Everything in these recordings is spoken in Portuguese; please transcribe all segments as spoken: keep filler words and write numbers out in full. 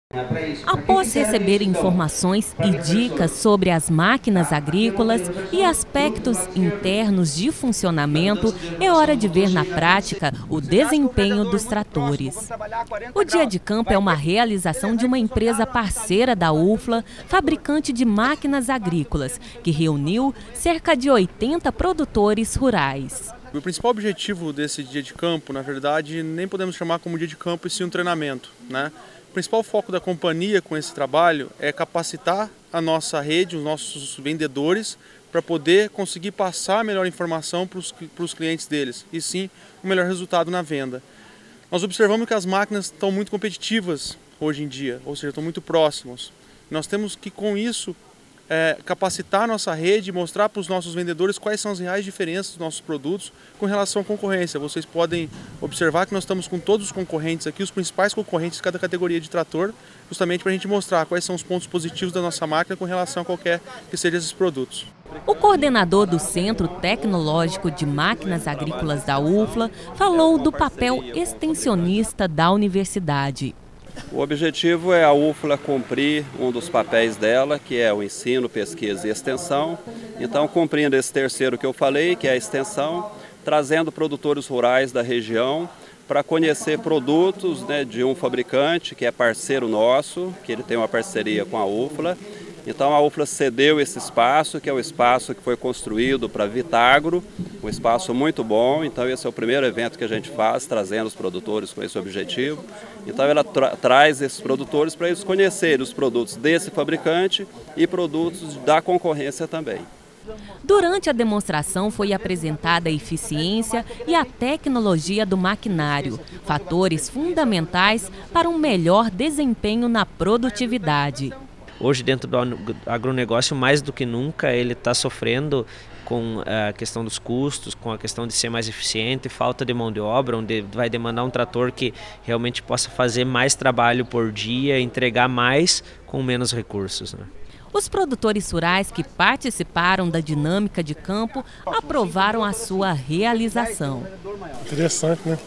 Após receber informações e dicas sobre as máquinas agrícolas e aspectos internos de funcionamento, é hora de ver na prática o desempenho dos tratores. O Dia de Campo é uma realização de uma empresa parceira da UFLA, fabricante de máquinas agrícolas, que reuniu cerca de oitenta produtores rurais. O principal objetivo desse dia de campo, na verdade, nem podemos chamar como dia de campo e sim um treinamento, né? O principal foco da companhia com esse trabalho é capacitar a nossa rede, os nossos vendedores, para poder conseguir passar a melhor informação para os clientes deles e sim o melhor resultado na venda. Nós observamos que as máquinas estão muito competitivas hoje em dia, ou seja, estão muito próximas. Nós temos que, com isso, É, capacitar a nossa rede e mostrar para os nossos vendedores quais são as reais diferenças dos nossos produtos com relação à concorrência. Vocês podem observar que nós estamos com todos os concorrentes aqui, os principais concorrentes de cada categoria de trator, justamente para a gente mostrar quais são os pontos positivos da nossa máquina com relação a qualquer que seja esses produtos. O coordenador do Centro Tecnológico de Máquinas Agrícolas da UFLA falou do papel extensionista da universidade. O objetivo é a UFLA cumprir um dos papéis dela, que é o ensino, pesquisa e extensão. Então, cumprindo esse terceiro que eu falei, que é a extensão, trazendo produtores rurais da região para conhecer produtos, né, de um fabricante que é parceiro nosso, que ele tem uma parceria com a UFLA. Então a UFLA cedeu esse espaço, que é o espaço que foi construído para Vitagro, um espaço muito bom. Então esse é o primeiro evento que a gente faz, trazendo os produtores com esse objetivo. Então ela tra traz esses produtores para eles conhecerem os produtos desse fabricante e produtos da concorrência também. Durante a demonstração foi apresentada a eficiência e a tecnologia do maquinário, fatores fundamentais para um melhor desempenho na produtividade. Hoje, dentro do agronegócio, mais do que nunca, ele está sofrendo com a questão dos custos, com a questão de ser mais eficiente, falta de mão de obra, onde vai demandar um trator que realmente possa fazer mais trabalho por dia, entregar mais com menos recursos, né? Os produtores rurais que participaram da dinâmica de campo aprovaram a sua realização. Interessante, né?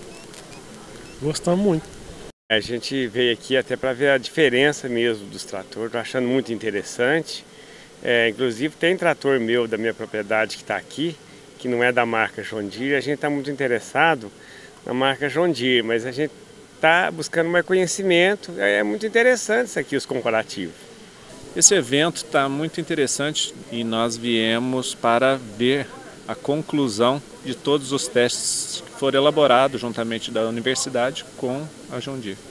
Gostamos muito. A gente veio aqui até para ver a diferença mesmo dos tratores, estou achando muito interessante. É, inclusive tem trator meu da minha propriedade que está aqui, que não é da marca John Deere. A gente está muito interessado na marca John Deere, mas a gente está buscando mais conhecimento. É muito interessante isso aqui, os comparativos. Esse evento está muito interessante e nós viemos para ver a conclusão de todos os testes que foram elaborados juntamente da universidade com a John Deere.